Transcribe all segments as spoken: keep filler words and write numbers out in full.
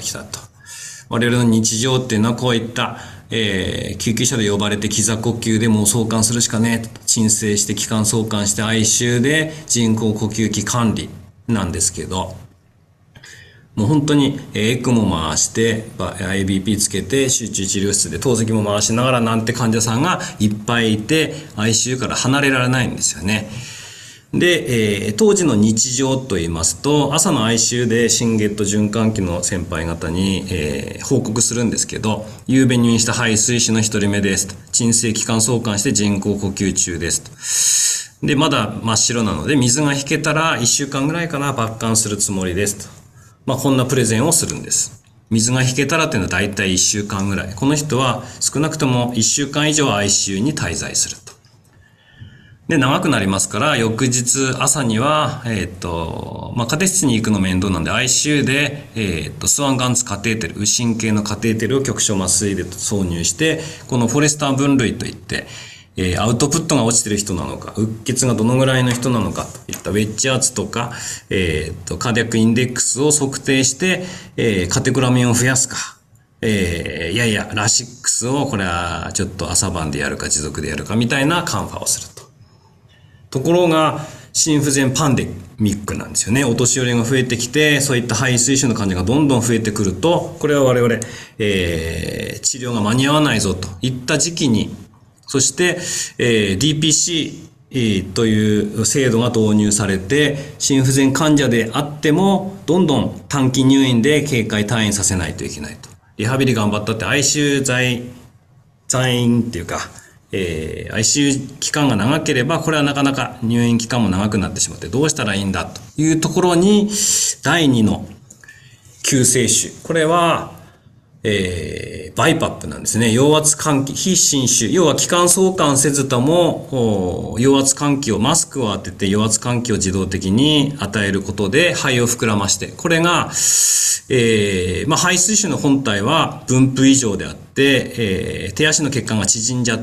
きたと。我々の日常っていうのはこういった、えー、救急車で呼ばれて気座呼吸でもう送還するしかねえと。鎮静して気管送還して アイシュー で人工呼吸器管理なんですけど、もう本当にエクモ回して アイビーピー つけて集中治療室で透析も回しながらなんて患者さんがいっぱいいて アイシュー から離れられないんですよね。で、えー、当時の日常といいますと、朝の アイシュー で心月と循環器の先輩方に、えー、報告するんですけど、夕べ入院した肺水腫の一人目ですと。鎮静気管送還して人工呼吸中ですと。で、まだ真っ白なので、水が引けたらいっしゅうかんぐらいかな、抜管するつもりですと。まあ、こんなプレゼンをするんです。水が引けたらっていうのはだいたいいっしゅうかんぐらい。この人は少なくともいっしゅうかん以上 アイシュー に滞在すると。で、長くなりますから、翌日朝には、えっと、まあ、カテ室に行くの面倒なんで アイシュー で、えっと、スワンガンツカテーテル、右心系のカテーテルを局所麻酔で挿入して、このフォレスター分類といって、えー、アウトプットが落ちてる人なのか、うっ血がどのぐらいの人なのかといったウェッジ圧とか、えっと、カーディアックインデックスを測定して、えー、カテクラミンを増やすか、えー、いやいや、ラシックスをこれはちょっと朝晩でやるか持続でやるかみたいなカンファをすると。ところが、心不全パンデミックなんですよね。お年寄りが増えてきて、そういった肺水腫の患者がどんどん増えてくると、これは我々、えー、治療が間に合わないぞといった時期に、そして、えー、ディーピーシー という制度が導入されて、心不全患者であっても、どんどん短期入院で警戒退院させないといけないと。リハビリ頑張ったって アイシュー 在、在院っていうか、えー、アイシュー 期間が長ければ、これはなかなか入院期間も長くなってしまって、どうしたらいいんだというところに、だいにの救世主。これは、えー、バイパップなんですね。陽圧換気、非侵襲。要は気管送還せずとも、陽圧換気を、マスクを当てて陽圧換気を自動的に与えることで肺を膨らまして、これが、えー、まあ、肺水腫の本体は分布異常であって、えー、手足の血管が縮んじゃって、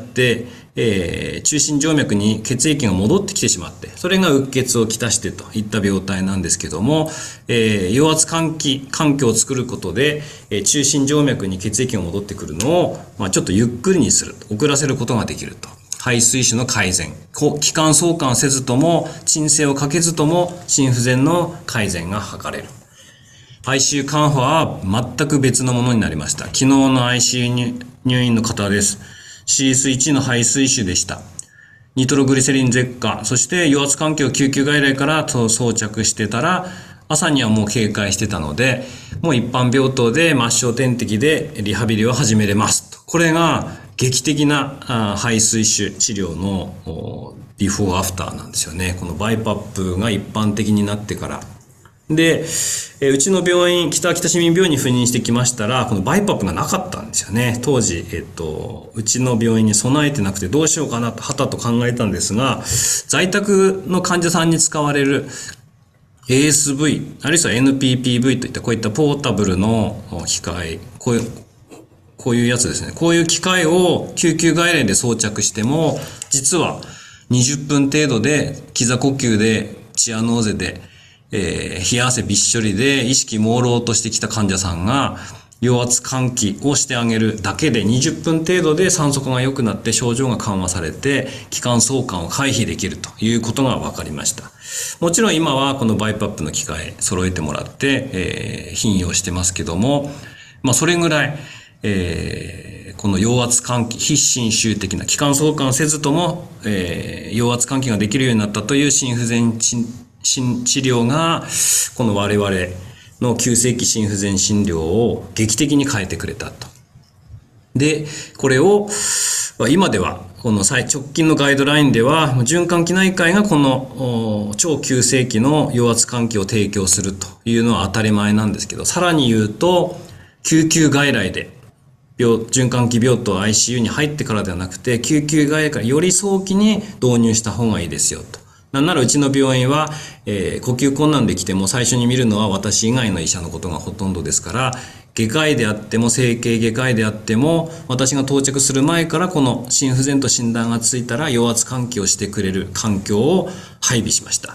えー、中心静脈に血液が戻ってきてしまって、それがうっ血をきたしてといった病態なんですけども、えー、陽圧換気環境を作ることで、えー、中心静脈に血液が戻ってくるのを、まあ、ちょっとゆっくりにする、遅らせることができると。肺水腫の改善、気管送還せずとも、鎮静をかけずとも、心不全の改善が図れる。アイシュー カンファは全く別のものになりました。昨日の アイシュー 入院の方です。シーエスワン の肺水腫でした。ニトログリセリン舌下、そして陽圧換気を救急外来から装着してたら、朝にはもう警戒してたので、もう一般病棟で末梢点滴でリハビリを始めれますと。これが劇的な肺水腫治療のビフォーアフターなんですよね。このバイパップが一般的になってから。で、えうちの病院、北秋田市民病院に赴任してきましたら、このバイパップがなかったんですよね。当時、えっと、うちの病院に備えてなくてどうしようかなと、はたと考えたんですが、在宅の患者さんに使われる エーエスブイ、あるいは エヌピーピーブイ といったこういったポータブルの機械、こういう、こういうやつですね。こういう機械を救急外来で装着しても、実はにじゅっぷん程度で、気座呼吸で、チアノーゼで、えー、冷や汗びっしょりで意識朦朧としてきた患者さんが陽圧換気をしてあげるだけでにじゅっぷん程度で酸素化が良くなって症状が緩和されて気管送還を回避できるということが分かりました。もちろん今はこのバイパップの機械揃えてもらって、えー、頻用してますけども、まあそれぐらい、えー、この陽圧換気、非侵襲的な気管送還せずとも、えー、陽圧換気ができるようになったという心不全新治療がこの我々の急性期心不全診療を劇的に変えてくれたと。で、これを今ではこの最直近のガイドラインでは循環器内科医がこの超急性期の陽圧換気を提供するというのは当たり前なんですけど、さらに言うと救急外来で病循環器病棟 アイシーユー に入ってからではなくて救急外来からより早期に導入した方がいいですよと。なんならうちの病院は、えー、呼吸困難で来ても最初に見るのは私以外の医者のことがほとんどですから、外科医であっても整形外科医であっても私が到着する前からこの心不全と診断がついたら陽圧換気をしてくれる環境を配備しました。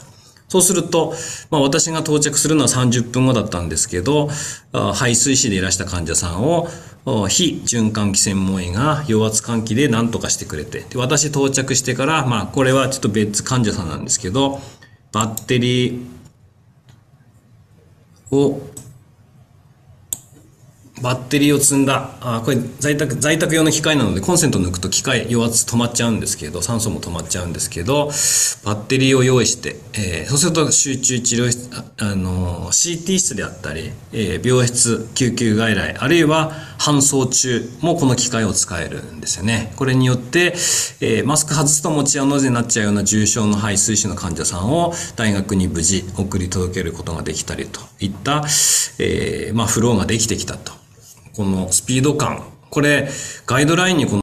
そうすると、まあ私が到着するのはさんじゅっぷんごだったんですけど、排水士でいらした患者さんを、非循環器専門医が陽圧換気で何とかしてくれて、で私到着してから、まあこれはちょっと別患者さんなんですけど、バッテリーを、バッテリーを積んだ、あ、これ在宅、在宅用の機械なのでコンセント抜くと機械、陽圧止まっちゃうんですけど、酸素も止まっちゃうんですけど、バッテリーを用意して、えー、そうすると集中治療室、あ、あのー、シーティー 室であったり、えー、病室、救急外来、あるいは搬送中もこの機械を使えるんですよね。これによって、えー、マスク外すと持ち屋のぜになっちゃうような重症の排水士の患者さんを大学に無事送り届けることができたりといった、えー、まあフローができてきたと。このスピード感、これガイドラインにこの